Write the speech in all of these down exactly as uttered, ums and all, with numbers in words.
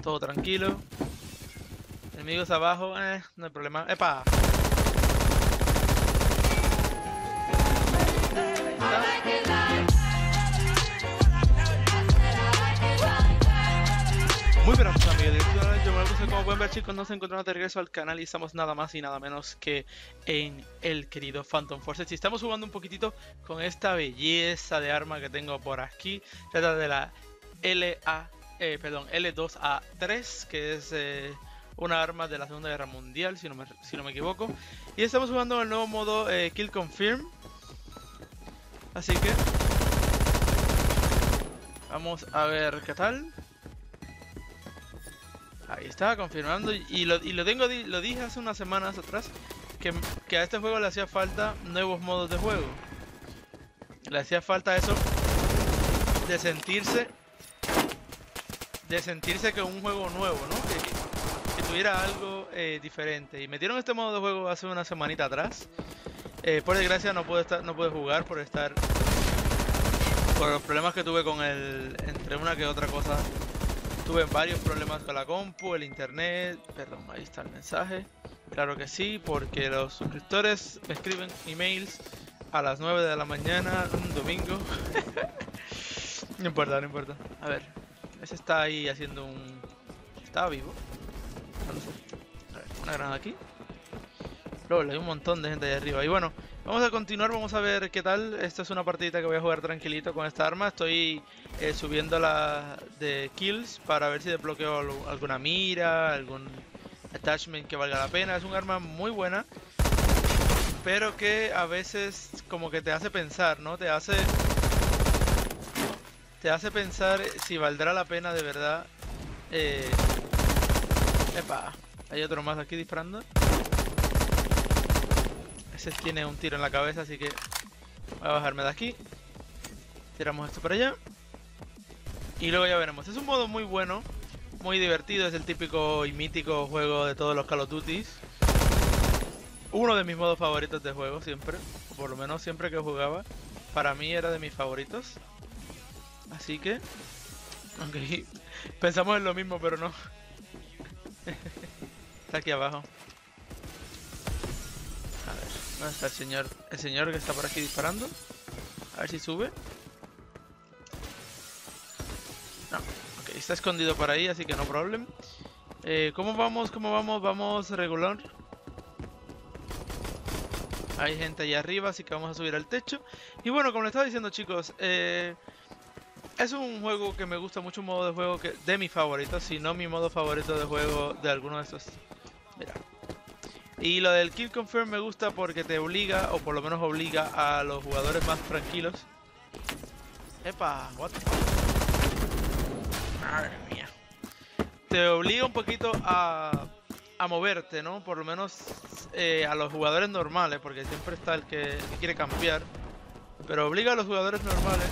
Todo tranquilo. Enemigos abajo, eh, no hay problema. ¡Epa! Muy buenas amigos, yo me gusta. Como pueden ver, chicos, nos encontramos de regreso al canal y estamos nada más y nada menos que en el querido Phantom Forces. Y estamos jugando un poquitito con esta belleza de arma que tengo por aquí. Trata de la L A, eh, perdón, L dos A tres, que es eh, una arma de la Segunda Guerra Mundial, si no me, si no me equivoco. Y estamos jugando en el nuevo modo eh, Kill Confirm. Así que vamos a ver qué tal. Ahí está, confirmando, y lo, y lo tengo, lo dije hace unas semanas atrás, que, que a este juego le hacía falta nuevos modos de juego. Le hacía falta eso de sentirse, de sentirse que un juego nuevo, ¿no? Que, que tuviera algo eh, diferente. Y metieron este modo de juego hace una semanita atrás. Eh, por desgracia no pude estar, no pude jugar por estar, por los problemas que tuve con el, entre una que otra cosa. Tuve varios problemas con la compu, el internet, perdón, ahí está el mensaje. Claro que sí, porque los suscriptores me escriben emails a las nueve de la mañana, un domingo. No importa, no importa. A ver, ese está ahí haciendo un... ¿Estaba vivo? No lo sé. A ver, una granada aquí. Luego hay un montón de gente ahí arriba. Y bueno, vamos a continuar, vamos a ver qué tal. Esta es una partidita que voy a jugar tranquilito con esta arma. Estoy eh, subiendo la de kills para ver si desbloqueo alguna mira, algún attachment que valga la pena. Es un arma muy buena, pero que a veces como que te hace pensar, ¿no? Te hace, te hace pensar si valdrá la pena de verdad. Eh... Epa, hay otro más aquí disparando. Ese tiene un tiro en la cabeza, así que voy a bajarme de aquí. Tiramos esto para allá. Y luego ya veremos. Es un modo muy bueno, muy divertido. Es el típico y mítico juego de todos los Call of Duty. Uno de mis modos favoritos de juego siempre. O por lo menos siempre que jugaba. Para mí era de mis favoritos. Así que... Ok. Pensamos en lo mismo, pero no. Está aquí abajo. ¿Dónde está el señor? El señor que está por aquí disparando. A ver si sube. No, ok, está escondido por ahí, así que no problem. Eh, ¿Cómo vamos? ¿Cómo vamos? Vamos regular. Hay gente allá arriba, así que vamos a subir al techo. Y bueno, como les estaba diciendo, chicos, eh, es un juego que me gusta mucho, un modo de juego que de mis favoritos, si no mi modo favorito de juego de alguno de estos. Mira. Y lo del Kill Confirm me gusta porque te obliga, o por lo menos obliga a los jugadores más tranquilos. Epa, what the fuck? Madre mía. Te obliga un poquito a, a moverte, ¿no? Por lo menos eh, a los jugadores normales, porque siempre está el que, el que quiere cambiar. Pero obliga a los jugadores normales.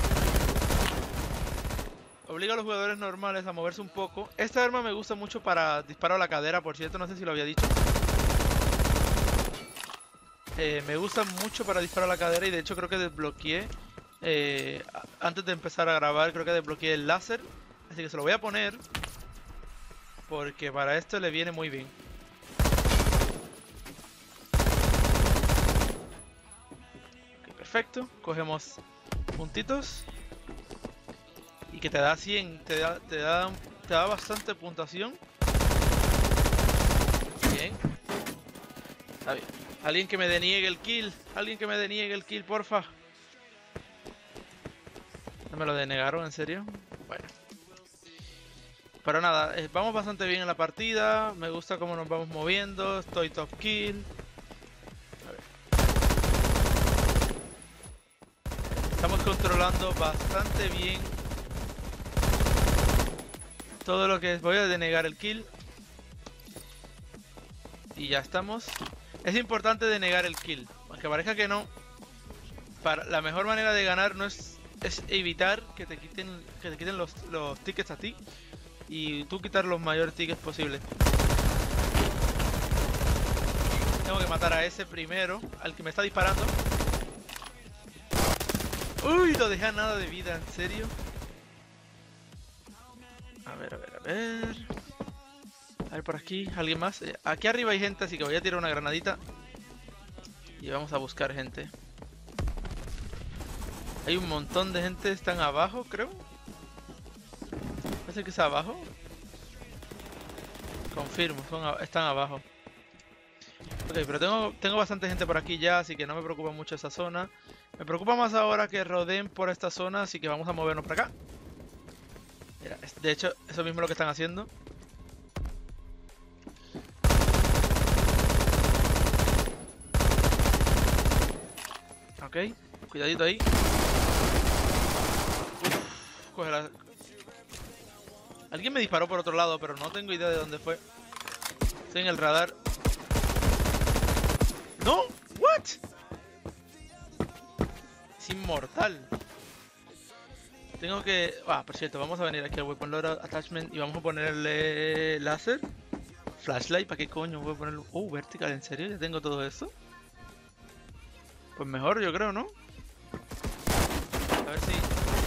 Obliga a los jugadores normales a moverse un poco. Esta arma me gusta mucho para disparo a la cadera, por cierto, no sé si lo había dicho. Eh, me gusta mucho para disparar a la cadera y de hecho creo que desbloqueé eh, antes de empezar a grabar, creo que desbloqueé el láser, así que se lo voy a poner porque para esto le viene muy bien. Okay, perfecto, cogemos puntitos y que te da cien, te da, te da, te da bastante puntuación. Bien, está bien. Alguien que me deniegue el kill. Alguien que me deniegue el kill, porfa. ¿No me lo denegaron, en serio? Bueno. Pero nada, eh, vamos bastante bien en la partida. Me gusta cómo nos vamos moviendo. Estoy top kill. A ver. Estamos controlando bastante bien todo lo que es. Voy a denegar el kill. Y ya estamos. Es importante denegar el kill, aunque parezca que no. Para, la mejor manera de ganar no es, es evitar que te quiten, que te quiten los, los tickets a ti y tú quitar los mayores tickets posibles. Tengo que matar a ese primero, al que me está disparando. Uy, lo dejé a nada de vida, ¿en serio? A ver, a ver, a ver. A ver por aquí, ¿alguien más? Eh, aquí arriba hay gente, así que voy a tirar una granadita. Y vamos a buscar gente. Hay un montón de gente, están abajo, creo. Parece que es abajo. Confirmo, son a- están abajo. Ok, pero tengo, tengo bastante gente por aquí ya, así que no me preocupa mucho esa zona. Me preocupa más ahora que rodeen por esta zona, así que vamos a movernos para acá. Mira, es- de hecho, eso mismo es lo que están haciendo. Ok, cuidadito ahí. Uf, coge la... Alguien me disparó por otro lado, pero no tengo idea de dónde fue. Estoy en el radar. ¡No! ¿What? Es inmortal. Tengo que... Ah, por cierto, vamos a venir aquí al Weapon Loadout Attachment y vamos a ponerle láser. Flashlight, ¿para qué coño voy a ponerlo? Oh, vertical, ¿en serio? ¿Ya tengo todo eso? Pues mejor, yo creo, ¿no? A ver si...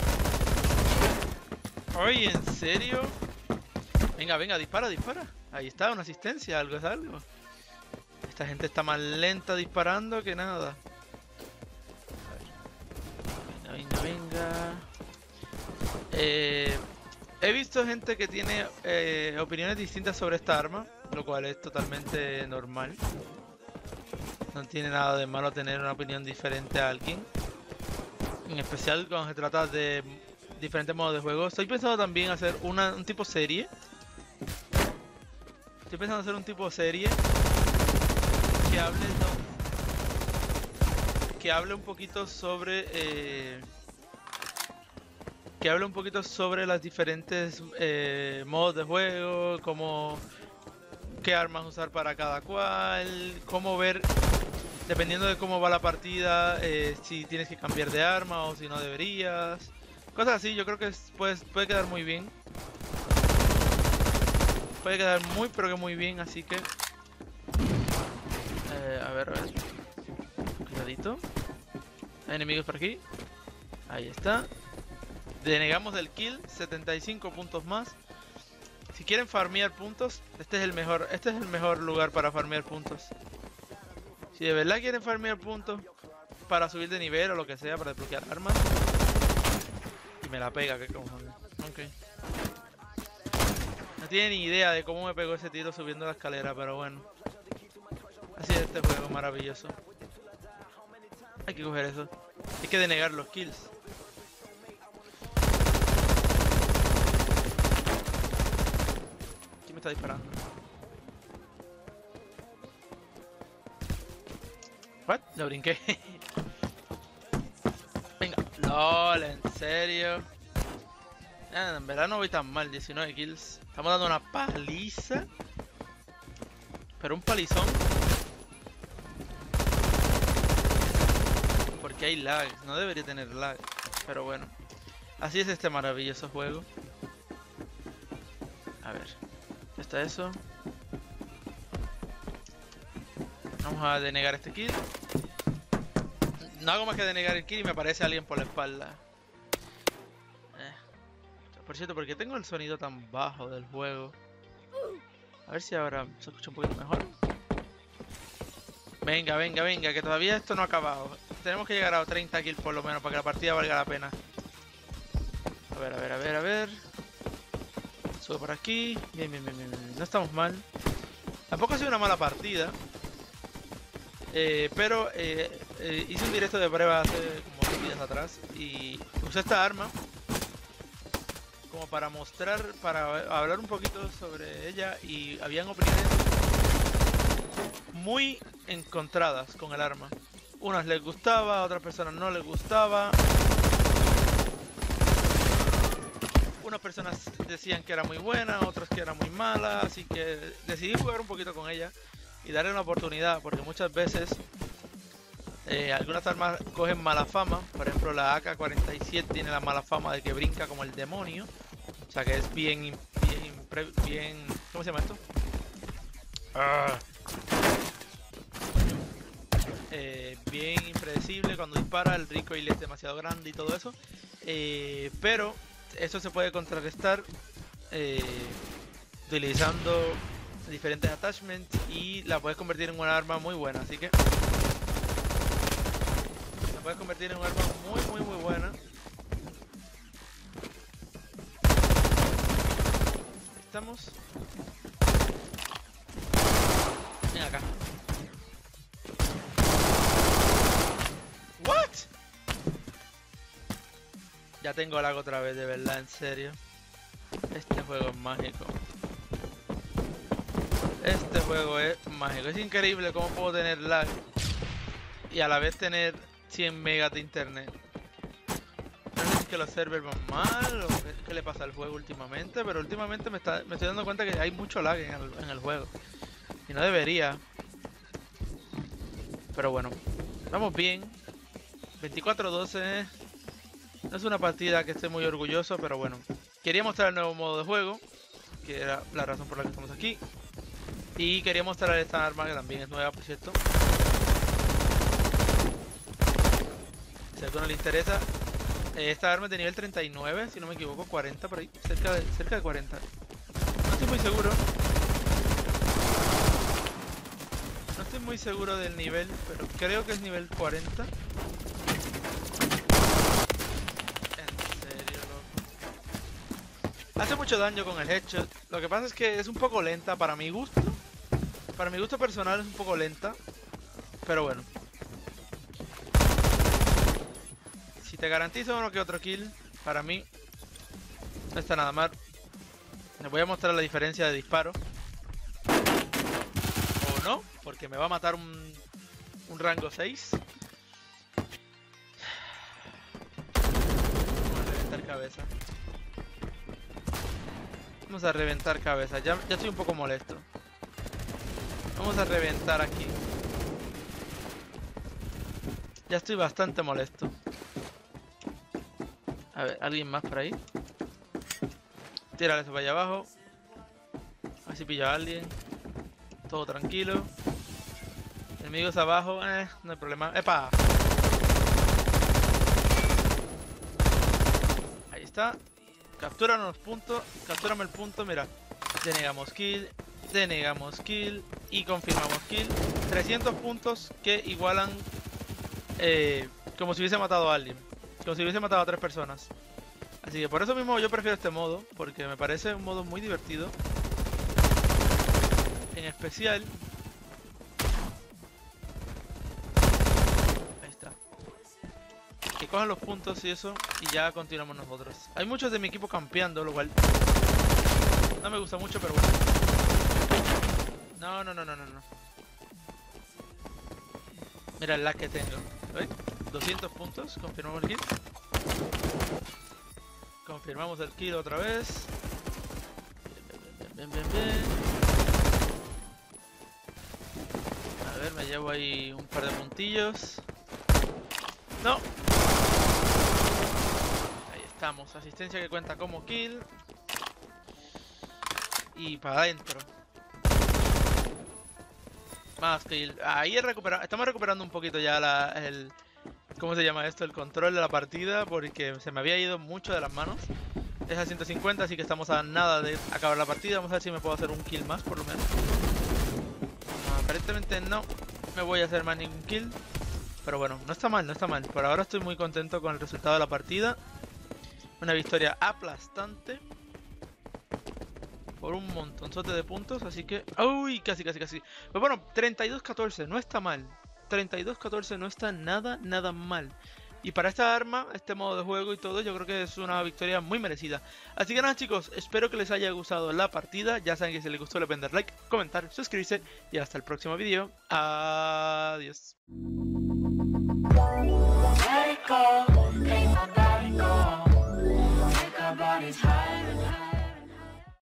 Oye, ¿en serio? Venga, venga, dispara, dispara. Ahí está, una asistencia, algo es algo. Esta gente está más lenta disparando que nada. A ver. Venga, venga, venga. Eh, he visto gente que tiene eh, opiniones distintas sobre esta arma, lo cual es totalmente normal. No tiene nada de malo tener una opinión diferente a alguien. En especial cuando se trata de diferentes modos de juego. Estoy pensando también hacer una, un tipo serie. Estoy pensando hacer un tipo serie que hable, no, que hable un poquito sobre eh, que hable un poquito sobre las diferentes eh, modos de juego, como qué armas usar para cada cual, cómo ver, dependiendo de cómo va la partida, eh, si tienes que cambiar de arma o si no deberías. Cosas así, yo creo que es, pues, puede quedar muy bien. Puede quedar muy, pero que muy bien, así que... Eh, a ver, a ver. Cuidadito. Hay enemigos por aquí. Ahí está. Denegamos el kill, setenta y cinco puntos más. Si quieren farmear puntos, este es el mejor, este es el mejor lugar para farmear puntos. Si de verdad quieren farmear puntos para subir de nivel o lo que sea, para desbloquear armas. Y me la pega, que cojones. Ok. No tiene ni idea de cómo me pegó ese tiro subiendo la escalera, pero bueno. Así es este juego maravilloso. Hay que coger eso. Hay que denegar los kills. ¿Quién me está disparando? ¿What? Lo brinqué. Venga. LOL, ¿en serio? Ah, en verdad no voy tan mal, diecinueve kills. Estamos dando una paliza. Pero un palizón. Porque hay lag, no debería tener lag. Pero bueno, así es este maravilloso juego. A ver, ya está eso. Vamos a denegar este kill. No hago más que denegar el kill y me aparece alguien por la espalda. Eh. Por cierto, ¿por qué tengo el sonido tan bajo del juego? A ver si ahora se escucha un poquito mejor. Venga, venga, venga, que todavía esto no ha acabado. Tenemos que llegar a treinta kills por lo menos para que la partida valga la pena. A ver, a ver, a ver, a ver. Sube por aquí. Bien, bien, bien, bien, bien. No estamos mal. Tampoco ha sido una mala partida. Eh, pero eh, eh, hice un directo de prueba hace como dos días atrás. Y usé esta arma como para mostrar, para hablar un poquito sobre ella. Y habían opiniones muy encontradas con el arma. Unas les gustaba, a otras personas no les gustaba. Unas personas decían que era muy buena, otras que era muy mala, así que decidí jugar un poquito con ella y darle una oportunidad, porque muchas veces eh, algunas armas cogen mala fama. Por ejemplo, la A K cuarenta y siete tiene la mala fama de que brinca como el demonio, o sea que es bien, bien, bien, ¿cómo se llama esto? Ah. Eh, bien impredecible cuando dispara, el recoil es demasiado grande y todo eso, eh, pero eso se puede contrarrestar eh, utilizando diferentes attachments y la puedes convertir en una arma muy buena, así que la puedes convertir en un arma muy muy muy buena. Estamos. Ven acá. What? Ya tengo lag otra vez, de verdad, en serio. Este juego es mágico. Este juego es mágico. Es increíble cómo puedo tener lag y a la vez tener cien megas de internet. No sé si es que los servers van mal o qué, qué le pasa al juego últimamente, pero últimamente me, está, me estoy dando cuenta que hay mucho lag en el, en el juego. Y no debería. Pero bueno, vamos bien. veinticuatro doce. No es una partida que esté muy orgulloso, pero bueno. Quería mostrar el nuevo modo de juego, que era la razón por la que estamos aquí. Y quería mostrar esta arma que también es nueva, por cierto. Si a alguno le interesa, esta arma es de nivel treinta y nueve, si no me equivoco, cuarenta por ahí, cerca de, cerca de cuarenta. No estoy muy seguro. No estoy muy seguro del nivel, pero creo que es nivel cuarenta. En serio, loco. Hace mucho daño con el headshot. Lo que pasa es que es un poco lenta para mi gusto. Para mi gusto personal es un poco lenta, pero bueno. Si te garantizo uno que otro kill, para mí no está nada mal. Les voy a mostrar la diferencia de disparo. O no, porque me va a matar un, un rango seis. Vamos a reventar cabeza. Vamos a reventar cabeza. Ya, ya estoy un poco molesto. Vamos a reventar aquí. Ya estoy bastante molesto. A ver, ¿alguien más por ahí? Tírale eso para allá abajo. A ver si pillo a alguien. Todo tranquilo. Enemigos abajo, eh, no hay problema. ¡Epa! Ahí está. Captúranos los puntos. Captúrame el punto, mira. Denegamos kill. Denegamos kill. Y confirmamos kill. trescientos puntos que igualan eh, como si hubiese matado a alguien. Como si hubiese matado a tres personas. Así que por eso mismo yo prefiero este modo, porque me parece un modo muy divertido. En especial... Ahí está. Que cojan los puntos y eso, y ya continuamos nosotros. Hay muchos de mi equipo campeando, lo cual no me gusta mucho, pero bueno. No, no, no, no, no, no. Mira el lag que tengo. ¿Veis? doscientos puntos, confirmamos el kill. Confirmamos el kill otra vez. Bien, bien, bien, bien. A ver, me llevo ahí un par de puntillos. No. Ahí estamos, asistencia que cuenta como kill. Y para adentro. Más kill. Ahí he recuperado. Estamos recuperando un poquito ya la, el... ¿Cómo se llama esto? El control de la partida, porque se me había ido mucho de las manos. Es a ciento cincuenta, así que estamos a nada de acabar la partida. Vamos a ver si me puedo hacer un kill más, por lo menos. No, aparentemente no me voy a hacer más ningún kill. Pero bueno, no está mal, no está mal. Por ahora estoy muy contento con el resultado de la partida. Una victoria aplastante. Por un montonzote de puntos, así que... ¡Uy! Casi, casi, casi. Pues bueno, treinta y dos catorce, no está mal. treinta y dos catorce no está nada, nada mal. Y para esta arma, este modo de juego y todo, yo creo que es una victoria muy merecida. Así que nada, chicos, espero que les haya gustado la partida. Ya saben que si les gustó, le pueden dar like, comentar, suscribirse. Y hasta el próximo vídeo. Adiós.